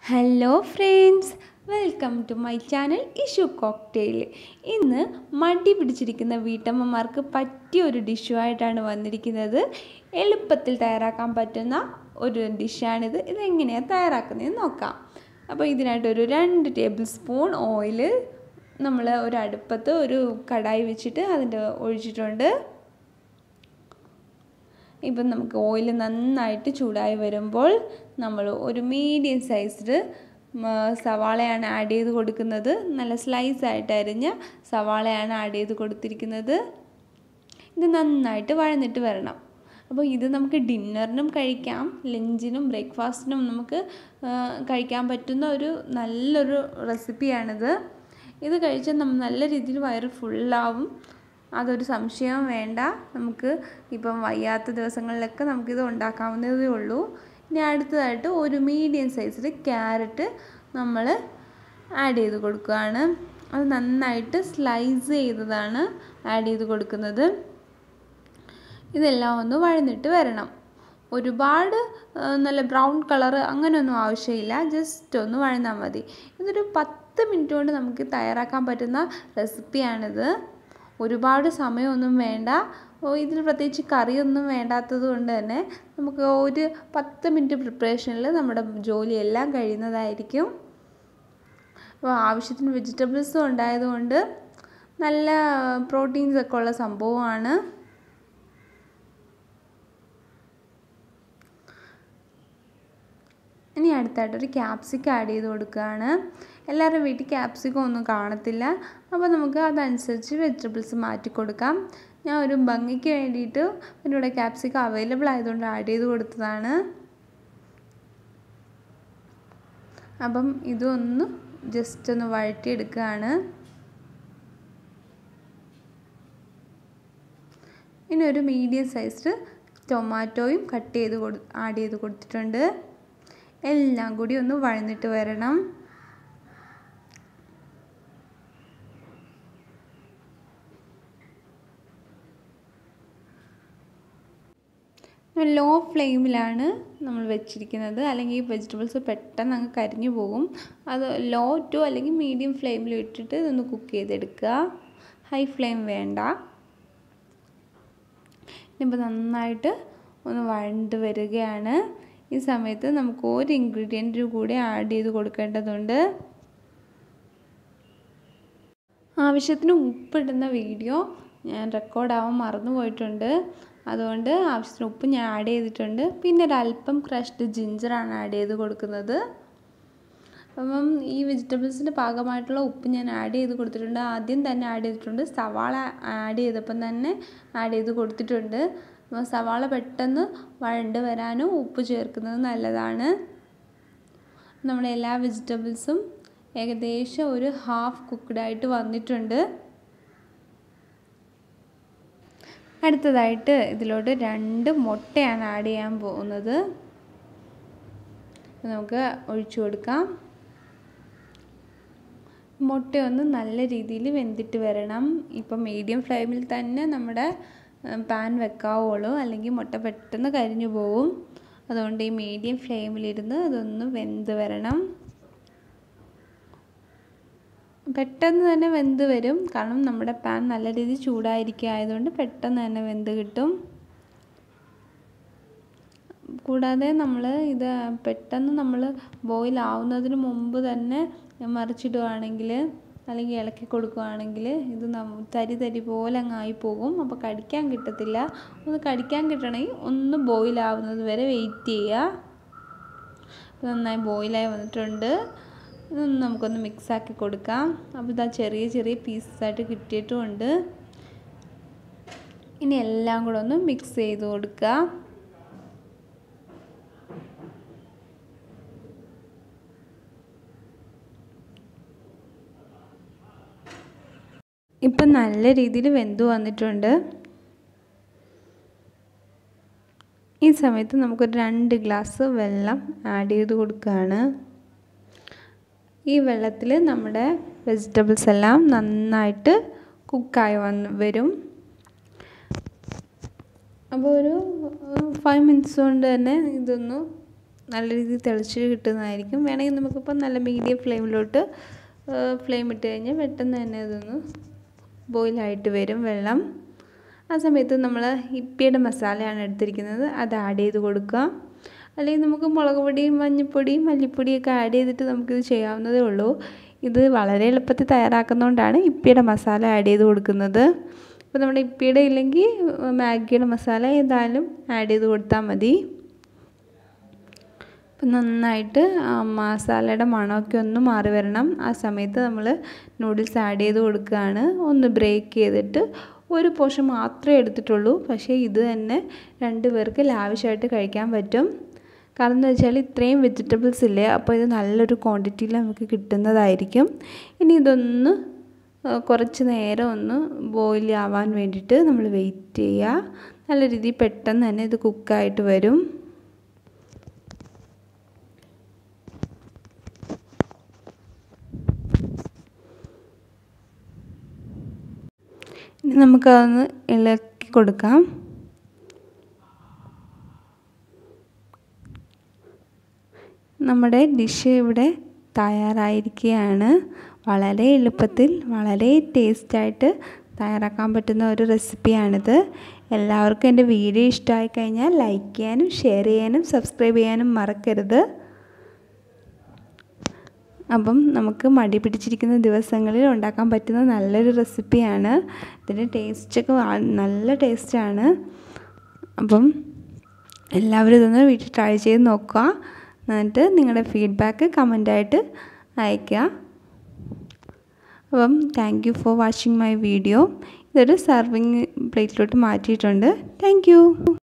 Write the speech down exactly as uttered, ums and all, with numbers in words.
Hello friends, welcome to my channel Ishu cocktail. ഇന്ന് മടി പിടിച്ചിരിക്കുന്ന വീട്ടമ്മമാർക്ക് പറ്റിയ ഒരു ഡിഷുമായിട്ടാണ് വന്നിരിക്കുന്നത്. എളുപ്പത്തിൽ തയ്യാറാക്കാൻ പറ്റുന്ന ഒരു ഡിഷാണിത്. ഇതെങ്ങനെയാണ് തയ്യാറാക്കുന്നതെന്ന് നോക്കാം. അപ്പോൾ ഇതിനായിട്ടൊരു രണ്ട് ടേബിൾ സ്പൂൺ ഓയിൽ നമ്മൾ ഒരു അടുപ്പത്ത് ഒരു കടായി വെച്ചിട്ട് അതിൻ്റെ ഒഴിച്ചിട്ടുണ്ട്. ഇപ്പം നമുക്ക് ഓയിൽ നന്നായിട്ട് ചൂടായി വരുമ്പോൾ നമ്മൾ ഒരു മീഡിയം സൈസിൽ സവാളയാണ് ആഡ് ചെയ്ത് കൊടുക്കുന്നത്. നല്ല സ്ലൈസ് ആയിട്ട് അരിഞ്ഞ സവാളയാണ് ആഡ് ചെയ്ത് കൊടുത്തിരിക്കുന്നത്. ഇത് നന്നായിട്ട് വഴന്നിട്ട് വരണം. അപ്പോൾ ഇത് നമുക്ക് ഡിന്നറിനും കഴിക്കാം, ലഞ്ചിനും ബ്രേക്ക്ഫാസ്റ്റിനും നമുക്ക് കഴിക്കാൻ പറ്റുന്ന ഒരു നല്ലൊരു റെസിപ്പിയാണിത്. ഇത് കഴിച്ചാൽ നമ്മൾ നല്ല രീതിയിൽ വയറ് ഫുള്ളാവും, അതൊരു സംശയവും വേണ്ട. നമുക്ക് ഇപ്പം വയ്യാത്ത ദിവസങ്ങളിലൊക്കെ നമുക്കിത് ഉണ്ടാക്കാവുന്നതേ ഉള്ളൂ. ഇനി അടുത്തതായിട്ട് ഒരു മീഡിയം സൈസിൽ ക്യാരറ്റ് നമ്മൾ ആഡ് ചെയ്ത് കൊടുക്കുകയാണ്. അത് നന്നായിട്ട് സ്ലൈസ് ചെയ്തതാണ് ആഡ് ചെയ്ത് കൊടുക്കുന്നത്. ഇതെല്ലാം ഒന്ന് വഴന്നിട്ട് വരണം. ഒരുപാട് നല്ല ബ്രൗൺ കളറ് അങ്ങനെയൊന്നും ആവശ്യമില്ല, ജസ്റ്റ് ഒന്ന് വഴന്നാൽ മതി. ഇതൊരു പത്ത് മിനിറ്റ് കൊണ്ട് നമുക്ക് തയ്യാറാക്കാൻ പറ്റുന്ന റെസിപ്പിയാണിത്. ഒരുപാട് സമയമൊന്നും വേണ്ട. ഇതിൽ പ്രത്യേകിച്ച് കറിയൊന്നും വേണ്ടാത്തത് കൊണ്ട് തന്നെ നമുക്ക് ഒരു പത്ത് മിനിറ്റ് പ്രിപ്പറേഷനിൽ നമ്മുടെ ജോലിയെല്ലാം കഴിയുന്നതായിരിക്കും. അപ്പോൾ ആവശ്യത്തിന് വെജിറ്റബിൾസും ഉണ്ടായതുകൊണ്ട് നല്ല പ്രോട്ടീൻസ് ഒക്കെ ഉള്ള സംഭവമാണ്. ഇനി അടുത്തായിട്ടൊരു ക്യാപ്സിക്കം ആഡ് ചെയ്ത് കൊടുക്കുകയാണ്. എല്ലാവരും വീട്ടിൽ ക്യാപ്സിക്കം ഒന്നും കാണത്തില്ല, അപ്പോൾ നമുക്ക് അതനുസരിച്ച് വെജിറ്റബിൾസ് മാറ്റി കൊടുക്കാം. ഞാൻ ഒരു ഭംഗിക്ക് വേണ്ടിയിട്ട് എൻ്റെ ഇവിടെ ക്യാപ്സിക്കം അവൈലബിൾ ആയതുകൊണ്ട് ആഡ് ചെയ്ത് കൊടുത്തതാണ്. അപ്പം ഇതൊന്ന് ജസ്റ്റ് ഒന്ന് വഴറ്റിയെടുക്കുകയാണ്. ഇനി ഒരു മീഡിയം സൈസിൽ ടൊമാറ്റോയും കട്ട് ചെയ്ത് കൊടു ആഡ് ചെയ്ത് കൊടുത്തിട്ടുണ്ട്. എല്ലാം കൂടി ഒന്ന് വഴന്നിട്ട് വരണം. ലോ ഫ്ലെയിമിലാണ് നമ്മൾ വെച്ചിരിക്കുന്നത്, അല്ലെങ്കിൽ വെജിറ്റബിൾസ് പെട്ടെന്ന് അങ്ങ് കരിഞ്ഞു പോകും. അത് ലോ ടു അല്ലെങ്കിൽ മീഡിയം ഫ്ലെയിമിൽ ഇട്ടിട്ട് ഇതൊന്ന് കുക്ക് ചെയ്തെടുക്കുക. ഹൈ ഫ്ലെയിം വേണ്ട. ഇപ്പോൾ നന്നായിട്ട് ഒന്ന് വഴണ്ട് വരികയാണ്. ഈ സമയത്ത് നമുക്ക് ഒരു ഇൻഗ്രീഡിയൻറ്റ് കൂടി ആഡ് ചെയ്ത് കൊടുക്കേണ്ടതുണ്ട്. ആവശ്യത്തിന് ഉപ്പിടുന്ന വീഡിയോ ഞാൻ റെക്കോർഡാവാൻ മറന്നു പോയിട്ടുണ്ട്, അതുകൊണ്ട് ആവശ്യത്തിന് ഉപ്പ് ഞാൻ ആഡ് ചെയ്തിട്ടുണ്ട്. പിന്നെ ഒരല്പം ക്രഷ്ഡ് ജിഞ്ചറാണ് ആഡ് ചെയ്ത് കൊടുക്കുന്നത്. അപ്പം ഈ വെജിറ്റബിൾസിൻ്റെ പാകമായിട്ടുള്ള ഉപ്പ് ഞാൻ ആഡ് ചെയ്ത് കൊടുത്തിട്ടുണ്ട്. ആദ്യം തന്നെ ആഡ് ചെയ്തിട്ടുണ്ട്. സവാള ആഡ് ചെയ്തപ്പം തന്നെ ആഡ് ചെയ്ത് കൊടുത്തിട്ടുണ്ട്. അപ്പോൾ സവാള പെട്ടെന്ന് വഴണ്ട് വരാനും ഉപ്പ് ചേർക്കുന്നത് നല്ലതാണ്. നമ്മുടെ എല്ലാ വെജിറ്റബിൾസും ഏകദേശം ഒരു ഹാഫ് കുക്ക്ഡായിട്ട് വന്നിട്ടുണ്ട്. അടുത്തതായിട്ട് ഇതിലോട്ട് രണ്ട് മുട്ടയാണ് ആഡ് ചെയ്യാൻ പോകുന്നത്. നമുക്ക് ഒഴിച്ചു കൊടുക്കാം. മുട്ടയൊന്ന് നല്ല രീതിയിൽ വെന്തിട്ട് വരണം. ഇപ്പം മീഡിയം ഫ്ലെയിമിൽ തന്നെ നമ്മുടെ പാൻ വെക്കാവുള്ളൂ, അല്ലെങ്കിൽ മുട്ട പെട്ടെന്ന് കരിഞ്ഞു പോകും. അതുകൊണ്ട് ഈ മീഡിയം ഫ്ലെയിമിലിരുന്ന് അതൊന്ന് വെന്ത് വരണം. പെട്ടെന്ന് തന്നെ വെന്ത് വരും, കാരണം നമ്മുടെ പാൻ നല്ല രീതിയിൽ ചൂടായിരിക്കുക ആയതുകൊണ്ട് പെട്ടെന്ന് തന്നെ വെന്ത് കിട്ടും. കൂടാതെ നമ്മൾ ഇത് പെട്ടെന്ന് നമ്മൾ ബോയിൽ ആവുന്നതിന് മുമ്പ് തന്നെ മറിച്ചിടുകയാണെങ്കിൽ അല്ലെങ്കിൽ ഇളക്കി കൊടുക്കുകയാണെങ്കിൽ ഇത് തരി തരി പോലെ അങ്ങ് ആയിപ്പോകും. അപ്പോൾ കടിക്കാൻ കിട്ടത്തില്ല. ഒന്ന് കടിക്കാൻ കിട്ടണമെങ്കിൽ ഒന്ന് ബോയിലാവുന്നത് വരെ വെയിറ്റ് ചെയ്യുക. നന്നായി ബോയിലായി വന്നിട്ടുണ്ട്. ഇതൊന്ന് നമുക്കൊന്ന് മിക്സാക്കി കൊടുക്കാം. അപ്പോൾ ഇതാ ചെറിയ ചെറിയ പീസസായിട്ട് കിട്ടിയിട്ടുമുണ്ട്. ഇനി എല്ലാം കൂടെ ഒന്ന് മിക്സ് ചെയ്ത് കൊടുക്കുക. ഇപ്പം നല്ല രീതിയിൽ വെന്ത് വന്നിട്ടുണ്ട്. ഈ സമയത്ത് നമുക്കൊരു രണ്ട് ഗ്ലാസ് വെള്ളം ആഡ് ചെയ്ത് കൊടുക്കുകയാണ്. ഈ വെള്ളത്തിൽ നമ്മുടെ വെജിറ്റബിൾസ് എല്ലാം നന്നായിട്ട് കുക്കായി വന്ന് വരും. അപ്പോൾ ഒരു ഫൈവ് മിനിറ്റ്സ് കൊണ്ട് തന്നെ ഇതൊന്ന് നല്ല രീതിയിൽ തിളച്ച് കിട്ടുന്നതായിരിക്കും. വേണമെങ്കിൽ നമുക്കിപ്പോൾ നല്ല മീഡിയം ഫ്ലെയിമിലോട്ട് ഫ്ലെയിം ഇട്ട് കഴിഞ്ഞാൽ പെട്ടെന്ന് തന്നെ അതൊന്ന് ബോയിലായിട്ട് വരും വെള്ളം. ആ സമയത്ത് നമ്മൾ ഇപ്പിയുടെ മസാലയാണ് എടുത്തിരിക്കുന്നത്, അത് ആഡ് ചെയ്ത് കൊടുക്കുക. അല്ലെങ്കിൽ നമുക്ക് മുളക് പൊടിയും മഞ്ഞൾപ്പൊടിയും മല്ലിപ്പൊടിയൊക്കെ ആഡ് ചെയ്തിട്ട് നമുക്കിത് ചെയ്യാവുന്നതേ ഉള്ളൂ. ഇത് വളരെ എളുപ്പത്തിൽ തയ്യാറാക്കുന്നതുകൊണ്ടാണ് ഇപ്പിയുടെ മസാല ആഡ് ചെയ്ത് കൊടുക്കുന്നത്. അപ്പോൾ നമ്മുടെ ഇപ്പിയുടെ ഇല്ലെങ്കിൽ മാഗിയുടെ മസാല ഏതായാലും ആഡ് ചെയ്ത് കൊടുത്താൽ മതി. അപ്പം നന്നായിട്ട് മസാലയുടെ മണമൊക്കെ ഒന്ന് മാറി വരണം. ആ സമയത്ത് നമ്മൾ നൂഡിൽസ് ആഡ് ചെയ്ത് കൊടുക്കുകയാണ്. ഒന്ന് ബ്രേക്ക് ചെയ്തിട്ട് ഒരു പോർഷൻ മാത്രമേ എടുത്തിട്ടുള്ളൂ, പക്ഷേ ഇത് തന്നെ രണ്ട് പേർക്ക് ലാവിഷായിട്ട് കഴിക്കാൻ പറ്റും. കാരണം എന്ന് വെച്ചാൽ ഇത്രയും വെജിറ്റബിൾസ് ഇല്ലേ, അപ്പോൾ ഇത് നല്ലൊരു ക്വാണ്ടിറ്റിയിൽ നമുക്ക് കിട്ടുന്നതായിരിക്കും. ഇനി ഇതൊന്ന് കുറച്ച് നേരം ഒന്ന് ബോയിൽ ആവാൻ വേണ്ടിയിട്ട് നമ്മൾ വെയിറ്റ് ചെയ്യുക. നല്ല രീതിയിൽ പെട്ടെന്ന് തന്നെ ഇത് കുക്കായിട്ട് വരും. ഇനി നമുക്കതൊന്ന് ഇളക്കി കൊടുക്കാം. നമ്മുടെ ഡിഷ് ഇവിടെ തയ്യാറായിരിക്കുകയാണ്. വളരെ എളുപ്പത്തിൽ വളരെ ടേസ്റ്റായിട്ട് തയ്യാറാക്കാൻ പറ്റുന്ന ഒരു റെസിപ്പിയാണിത്. എല്ലാവർക്കും എൻ്റെ വീഡിയോ ഇഷ്ടമായി കഴിഞ്ഞാൽ ലൈക്ക് ചെയ്യാനും ഷെയർ ചെയ്യാനും സബ്സ്ക്രൈബ് ചെയ്യാനും മറക്കരുത്. അപ്പം നമുക്ക് മടി പിടിച്ചിരിക്കുന്ന ദിവസങ്ങളിൽ ഉണ്ടാക്കാൻ പറ്റുന്ന നല്ലൊരു റെസിപ്പിയാണ്. ഇതിൻ്റെ ടേസ്റ്റൊക്കെ നല്ല ടേസ്റ്റാണ്. അപ്പം എല്ലാവരും ഇതൊന്ന് വീട്ടിൽ ട്രൈ ചെയ്ത് നോക്കുക. എന്നിട്ട് നിങ്ങളുടെ ഫീഡ്ബാക്ക് കമൻ്റായിട്ട് അയയ്ക്കുക. അപ്പം thank you for watching my video. ഇതൊരു സർവിങ് പ്ലേറ്റിലോട്ട് മാറ്റിയിട്ടുണ്ട്. Thank U.